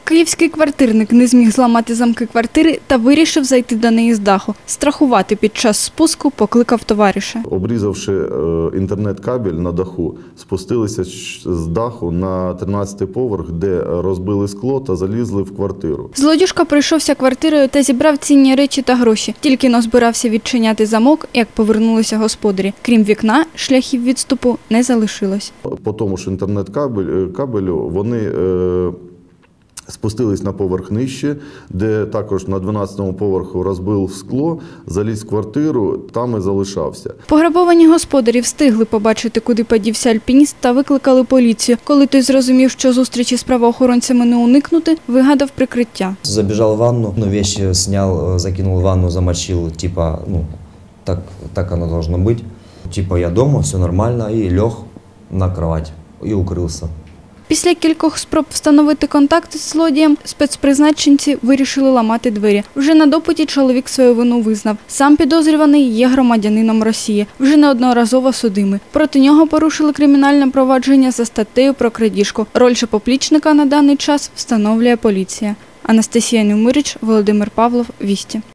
Київський квартирник не зміг зламати замки квартири та вирішив зайти до неї з даху. Страхувати під час спуску покликав товариша. Обрізавши інтернет-кабель на даху, спустилися з даху на 13-й поверх, де розбили скло та залізли в квартиру. Злодюжка пройшовся квартирою та зібрав цінні речі та гроші. Тільки но збирався відчиняти замок, як повернулися господарі. Крім вікна, шляхів відступу не залишилось. По тому ж інтернет-кабелю вони спустились на поверх нижче, де також на 12-му поверху розбив скло, заліз в квартиру, там і залишався. Пограбовані господарі встигли побачити, куди подівся альпініст, та викликали поліцію. Коли той зрозумів, що зустрічі з правоохоронцями не уникнути, вигадав прикриття. Забежал в ванну, вещи снял, закинул в ванну, замочил, типа, так оно должно быть. Типа я дома, все нормально, и лег на кровать и укрылся. Після кількох спроб встановити контакт з злодієм, спецпризначенці вирішили ламати двері. Вже на допиті чоловік свою вину визнав. Сам підозрюваний є громадянином Росії, вже неодноразово судимий. Проти нього порушили кримінальне провадження за статтею про крадіжку. Роль же поплічника на даний час встановлює поліція. Анастасія Нюмирич, Володимир Павлов, Вісті.